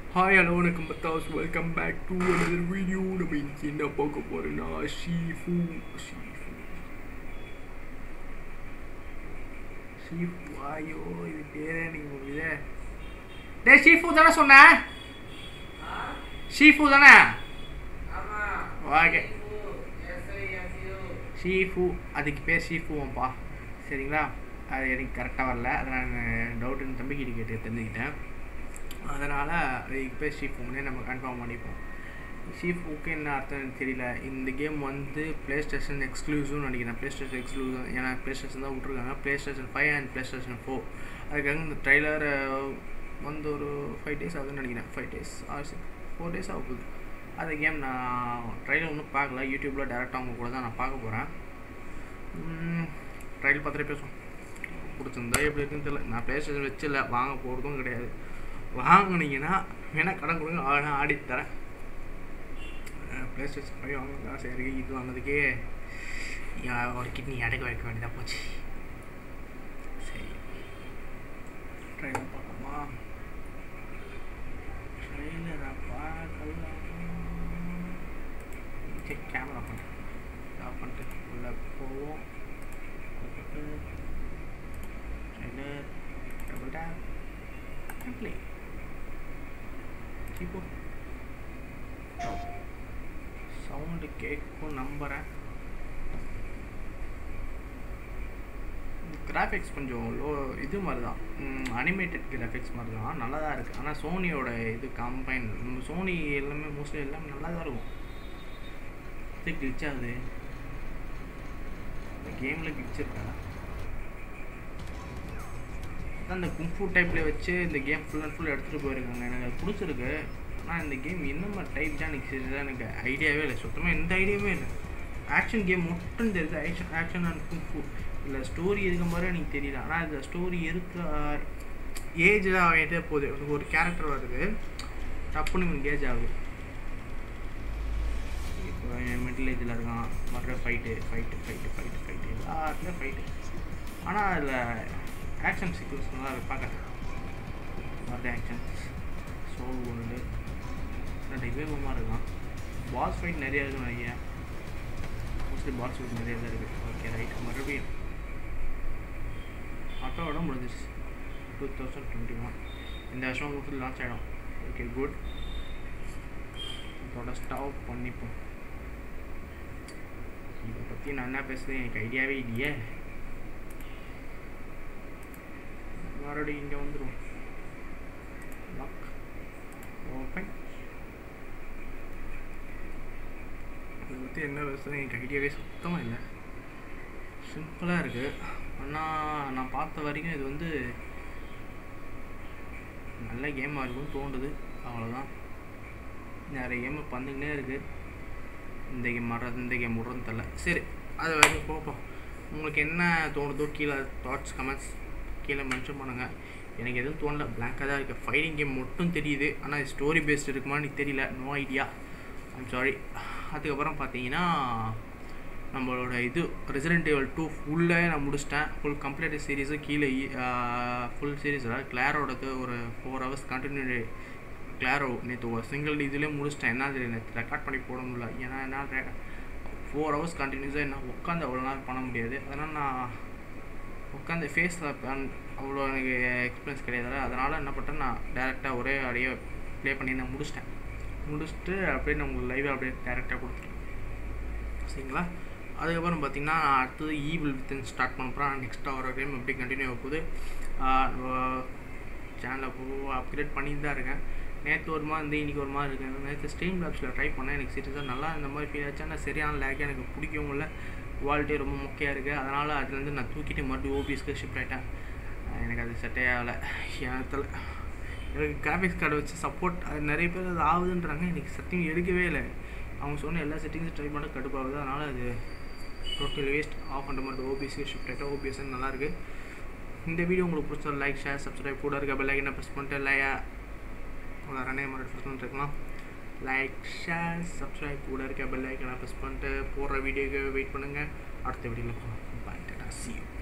Hi, hello, வணக்கம் பத்தாஸ். Welcome back to another video. நம்ம இன்னைக்கு என்ன பார்க்க போறோம்னா ஷீஃபு ஐயோ இது பேரே நீங்கள் முடியல. டே ஷீஃபு தானே சொன்ன? ஷீஃபு தானே? ஓகே ஷீஃபு, அதுக்கு பேர் ஷீஃபுவாம்ப்பா. சரிங்களா? அது எனக்கு கரெக்டாக வரல, அதை நான் டவுட்டுன்னு தம்பிக்கிட்ட கேட்டு தெரிஞ்சுக்கிட்டேன். அதனால் அதுக்கு பேர் ஷீஃபுன்னே நம்ம கன்ஃபார்ம் பண்ணிப்போம். ஷீஃபுக்கு என்ன அர்த்தம் தெரியல. இந்த கேம் வந்து ப்ளே ஸ்டேஷன் எக்ஸ்க்ளூசிவ்னு நினைக்கிறேன். ப்ளே ஸ்டேஷன் எக்ஸ்க்ளூசிவ், ஏன்னா ப்ளே ஸ்டேஷன் தான் விட்ருக்காங்க. PlayStation 5 and PlayStation 4. அதுக்காக இந்த ட்ரைலர் வந்து ஒரு 5 days ஆகுதுன்னு நினைக்கிறேன். 5 days ஆர் 4 days ஆக போகுது. அந்த கேம் நான் ட்ரைலர் ஒன்றும் பார்க்கல. யூடியூப்பில் டேரெக்டாக அவங்க கூட தான் நான் பார்க்க போகிறேன். ட்ரைலர் பார்த்துட்டு பேசுவோம். பிடிச்சிருந்தா எப்படி இருக்குன்னு தெரியல. நான் ப்ளே ஸ்டேஷன் வச்சில்ல, வாங்க போகிறதும் கிடையாது. வாங்கினீங்கன்னா வேணால் கடன் கொடுங்க, ஆனால் ஆடித்தரேன். ப்ளே ஸ்டேஷன் 5 வாங்க ஆசை இருக்குது. இது வாங்கினதுக்கே ஒரு கிட்னி அடக்க வைக்க வேண்டியதாக போச்சு. சரி, ட்ரைலர் பார்க்கலாமா? ட்ரைலரை பார்க்கலாம். சரி, கேமரா ஆஃப் பண்ணிட்டு உள்ளே போவோம். Trailer double tap play. இப்போ சவுண்டு கேட்கும் நம்புகிறேன். கிராஃபிக்ஸ் கொஞ்சம் இது மாதிரி தான், அனிமேட்டட் கிராஃபிக்ஸ் மாதிரி தான், நல்லா தான் இருக்குது. ஆனால் சோனியோட இது கம்பைன், சோனி எல்லாமே மோஸ்ட்லி எல்லாமே நல்லா தான் இருக்கும். இது கிளிச் ஆகுது, இந்த கேமில் கிளிச் இருக்கா? அந்த கும்ஃபு டைப்பில் வச்சு இந்த கேம் ஃபுல் அண்ட் ஃபுல் எடுத்துகிட்டு போயிருக்காங்க. எனக்கு அது பிடிச்சிருக்கு. ஆனால் இந்த கேம் என்ன மாதிரி டைப் தான் எனக்கு ஐடியாவே இல்லை. சுத்தமாக எந்த ஐடியாவே இல்லை. ஆக்ஷன் கேம் மட்டும் தெரியுது. ஆக்ஷன் அண்ட் கும்ஃபு இல்லை. ஸ்டோரி இருக்க மாதிரி எனக்கு தெரியல. ஆனால் இந்த ஸ்டோரி இருக்க ஏஜ் தான் ஆகிட்டே போகுது. ஒரு கேரக்டர் வருது, டப்புன்னு ஏஜ் ஆகுது. இப்போ மிடில் ஏஜில் இருக்கான், மறுபடியும் ஃபைட்டு எல்லாத்துலேயும் ஃபைட்டு. ஆனால் அதில் ஆக்ஷன் சீக்வன்ஸ் நல்லா இருக்கு பார்க்க. மறுபடியும் ஆக்ஷன் சோல் ஒன்று டைவேகமாக இருக்கான். பாஸ் ஃபைட் நிறையா இருக்குன்னு நினைக்கிறேன். மோஸ்ட்லி பாஸ் ஃபைட் நிறையா தான் இருக்குது. Okay right. மறுபடியும் ஆட்டோவோட முடிஞ்சிச்சு. 2021 இந்த வருஷம் மோஸ்ட்லி லான்ச் ஆகிடும். Okay good. இதோட ஸ்டாப் பண்ணிப்போம். இதை பற்றி நான் என்ன பேசுகிறேன் எனக்கு ஐடியாவே இல்லையே. மறுபடியும் இங்கே வந்துடும். Lock open. இதை பற்றி என்ன பேசுகிறது எனக்கு ஐடியாவே சுத்தமாக இல்லை. சிம்பிளாக இருக்குது. ஆனால் நான் பார்த்த வரைக்கும் இது வந்து நல்ல கேமாக இருக்கும்னு தோணுது. அவ்வளோதான். நிறைய கேம் வந்துக்கினே இருக்குது. இந்த கேம் மாறுறது, இந்த கேம் விட்றதுன்னு தெரில. சரி, அது வரைக்கும் பார்ப்போம். உங்களுக்கு என்ன தோணுதோ கீழே தாட்ஸ் கமெண்ட்ஸ் கீழே மென்ஷன் பண்ணுங்கள். எனக்கு எதுவும் தோணல, பிளாங்காக தான் இருக்குது. ஃபைட்டிங் கேம் மட்டும் தெரியுது, ஆனால் ஸ்டோரி பேஸ்ட் இருக்குமான்னு எனக்கு தெரியல. No idea, I'm sorry. அதுக்கப்புறம் பார்த்தீங்கன்னா நம்மளோட இது ரெசிடென்ட் ஈவில் 2 ஃபுல்லாக நான் முடிச்சிட்டேன். ஃபுல் கம்ப்ளீட் சீரீஸு கீழே ஃபுல் சீரீஸ் கிளாரோடது ஒரு 4 hours கண்டினியூ. கிளாரோ நேற்று ஒரு சிங்கிள் இதுலேயே முடிச்சிட்டேன். என்ன நேற்று ரெக்கார்ட் பண்ணி போட முடியல. ஏன்னா என்ன 4 hours கண்டினியூஸாக என்ன உட்காந்து அவ்வளோ நேரம் பண்ண முடியாது. அதனால் நான் உட்காந்து ஃபேஸில் அவ்வளோ எனக்கு எக்ஸ்பீரியன்ஸ் கிடையாது. அதனால் என்ன பண்ணிட்டேன், நான் டேரெக்டாக ஒரே அப்படியே ப்ளே பண்ணி நான் முடிச்சுட்டு அப்படியே நான் உங்களுக்கு லைவாக அப்படியே டேரெக்டாக கொடுத்துட்டேன். சரிங்களா? அதுக்கப்புறம் பார்த்திங்கன்னா அடுத்தது ஈவில் வித்தின் ஸ்டார்ட் பண்ண போகிறேன். நெக்ஸ்ட்டாக வர டைம் எப்படி கண்டினியூ ஆக போகுது. சேனலை அப்கிரேட் பண்ணிட்டு தான் இருக்கேன். நேற்று ஒரு மாதிரி இருந்து இன்றைக்கி ஒரு மாதிரி இருக்கேன். நேற்று ஸ்ட்ரீம் லேப்ஸில் ட்ரை பண்ணேன். எனக்கு சீரியஸாக நல்லா இந்த மாதிரி ஃபீல் ஆச்சு. ஆனால் சரியான லேக் எனக்கு பிடிக்கவும் இல்லை. குவாலிட்டி ரொம்ப முக்கியம் இருக்குது. அதனால் அதுலேருந்து நான் தூக்கிட்டு மறுபடியும் ஓபிஎஸ்க்கு ஷிஃப்ட் ஆகிட்டேன். எனக்கு அது செட்டே ஆகலை. ஏனத்தில் எனக்கு கிராஃபிக்ஸ் கார்டு வச்சு சப்போர்ட் அது நிறைய பேர் அது ஆகுதுன்றாங்க. எனக்கு சத்தியம் எடுக்கவே இல்லை. அவங்க சொன்ன எல்லா செட்டிங்ஸும் ட்ரை பண்ண கடுப்பாகுது. அதனால் அது டோட்டல் வேஸ்ட். ஆஃப் பண்ணுற மாதிரி ஓபிஎஸ்க்கு ஷிஃப்ட் ஆகிட்டேன். ஓபிஎஸ் நல்லாயிருக்கு. இந்த வீடியோ உங்களுக்கு பிடிச்சா லைக், ஷேர், சப்ஸ்கிரைப் கூட இருக்க பெல் ஐக்கனை ப்ரெஸ் பண்ணிட்டு இல்லையா வேறு மாதிரி ப்ரெஸ் பண்ணிட்டுருக்கலாம். லைக், ஷேர், சப்ஸ்கிரைப் கூட இருக்க பெல் ஐக்கனை ப்ரெஸ் பண்ணிட்டு போடுற வீடியோக்கு வெயிட் பண்ணுங்கள். அடுத்த வீடியோவில் பாய். Tata, see you.